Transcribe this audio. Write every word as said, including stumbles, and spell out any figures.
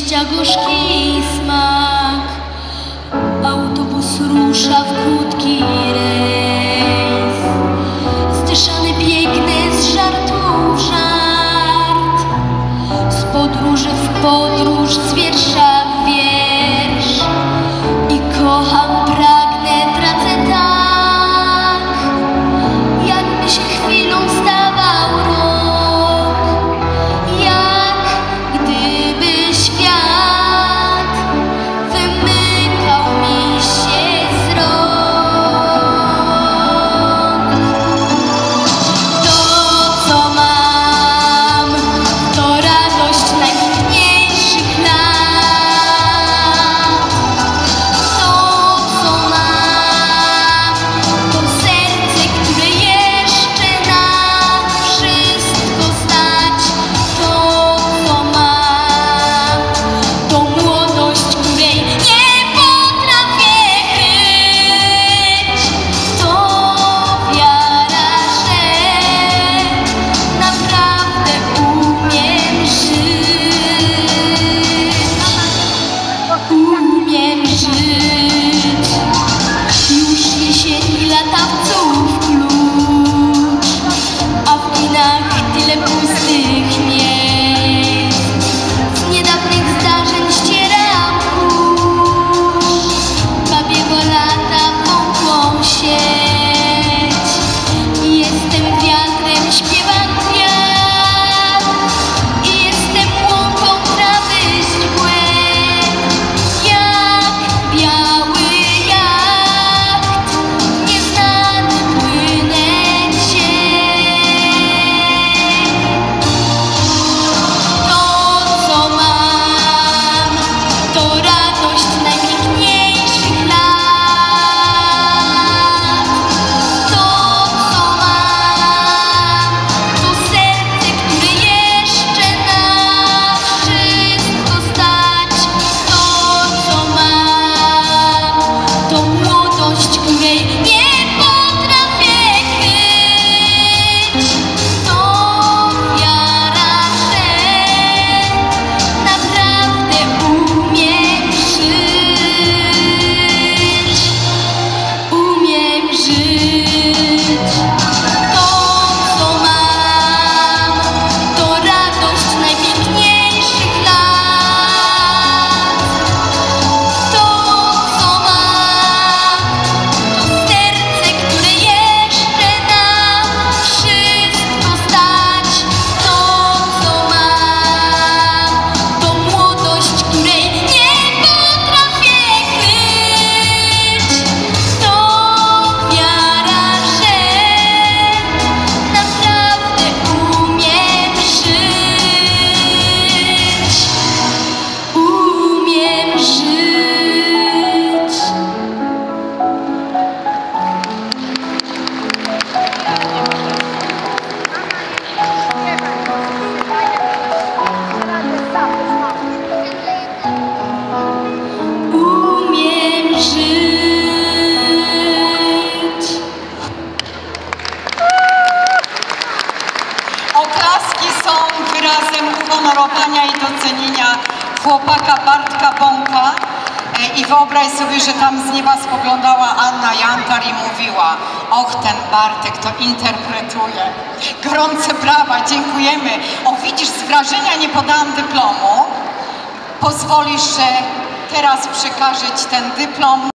szczęścia gorzki smak. Autobus rusza w krótki rejs, zdyszany biegnę z żartu w żart, z podróży w podróż, z wiersza w wiersz. I kocham, pragnę, tracę tak, jakby się chwilą stawał rok, jak gdyby świat wymykał mi się z rąk. To, co mam, to radość najpiękniejszych lat. To, co mam, to serce, które jeszcze na wszystko stać. To, co mam, to młodość, której nie potrafię kryć. To wiara, że naprawdę umiem żyć. Umiem żyć. Już jesieni, latawców klucz, a w kinach tyle pustych miejsc. Z niedawnych zdarzeń ścieram kurz, bawię go lata wątłą sieć. I jestem wiatrem, śpiewam kwiat, i jestem łąką trawy źdźbłe. Jak biały jacht, nieznany płynę cień. To, co mam, to radość najpiękniejszych lat. To, co mam, to serce, które jeszcze na wszystko stać. To, co mam, to młodość, której nie potrafię kryć. To wiara, że naprawdę umiem żyć. Umiem żyć. To, co mam, to radość najpiękniejszych lat. To, co mam, to serce, które jeszcze na wszystko stać. To, co mam, to młodość, której nie potrafię kryć. To wiara, że naprawdę umiem żyć. Umiem żyć. Umiem żyć. Oklaski są wyrazem uhonorowania i docenienia chłopaka Bartka Bąka. E, I wyobraź sobie, że tam z nieba spoglądała Anna Jantar i mówiła: och, ten Bartek to interpretuje. Gorące brawa, dziękujemy. O, widzisz, z wrażenia nie podałam dyplomu. Pozwolisz, że teraz przekażę ci ten dyplom.